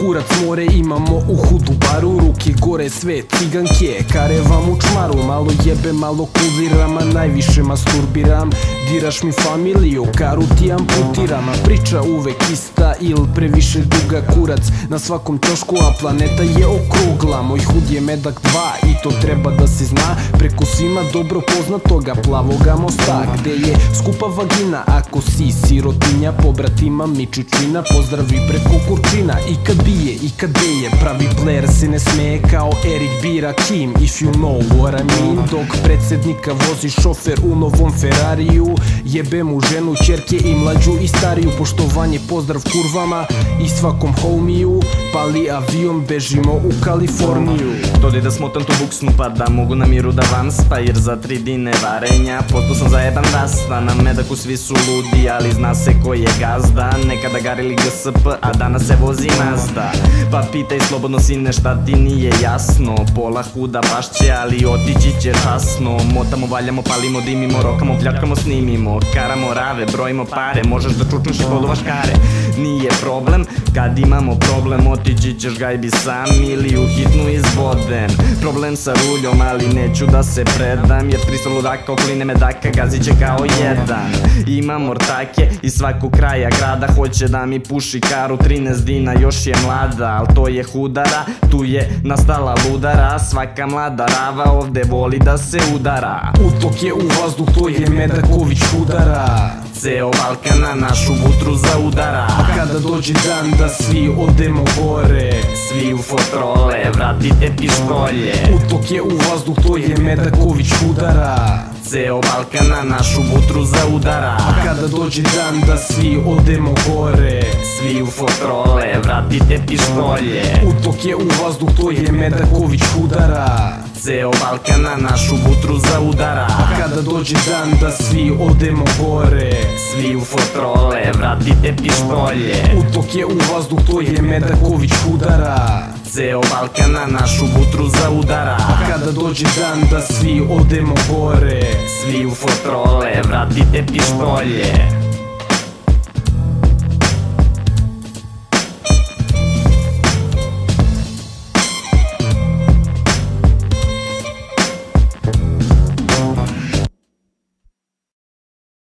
kurac more imamo u hudu baru, ruke gore sve ciganke, karevam u čmaru, malo jebe, malo kuliram, a najviše masturbiram. Diraš mi familiju, karu ti amputiram, a priča uvek ista il previše duga, kurac na svakom ćošku, a planeta je okrugla. Moj hud je medak 2 i to treba da se zna, preko svima dobro poznatoga plavoga mosta, gde je skupa vagina. Ako si sirotinja, pobratima mi čičina, pozdravi preko kurčina. I kad bije, i kad beje, pravi player se ne smeje kao Erik B. Rakim, if you know what I mean. Dok predsednika vozi šofer u novom Ferrariju, jebe mu ženu, ćerke i mlađu i stariju. Poštovanje, pozdrav kurvama i svakom homiju, pali avion, bežimo u Kaliforniju. Dodi da smotam tu buksnu pa da mogu na miru da vam spajer za 3 dine varenja. Posto sam za jedan rasta, na medaku svi su ludi, ali zna se ko je gazda. Nekada garili GSP, a danas se vozi Mazda. Pa pitaj slobodno sine šta ti nije jasno, pola huda pašće, ali otići će časno. Motamo, valjamo, palimo, dimimo, rokamo, pljačkamo, snimimo, karamo rave, brojimo pare, možeš da čučneš i poluvaš kare. Nije problem, kad imamo problem otići ćeš gajbi sam ili u hitnu izvoden. Problem sa ruljom, ali neću da se predam, jer 300 ludaka okline medaka gazit će kao jedan. Imam ortake iz svakog kraja grada, hoće da mi puši karu, 13 dina, još je mlada, al to je hudara, tu je nastala ludara. Svaka mlada rava ovde voli da se udara. Utok je u vazduh, to je Medaković udara. Ceo Balkan na našu vutru zaudara. A kada dođe dan da svi odemo gore, svi u fotrole, vratite pištolje. Utok je u vazduh, to je Medaković udara. Ceo Balkan na našu vutru zaudara. A kada dođe dan da svi odemo gore, svi u fotrole, vratite pištolje. Utok je u vazduh, to je Medaković udara. Ceo Balkan na našu vutru zaudara. A kada dođe dan da svi odemo gore, svi u fotrole, vratite pištolje. Utok je u vazduh, to je Medaković udara. Ceo Balkan na našu vutru zaudara. A kada dođe dan da svi odemo gore, svi u fotrole, vratite pištolje.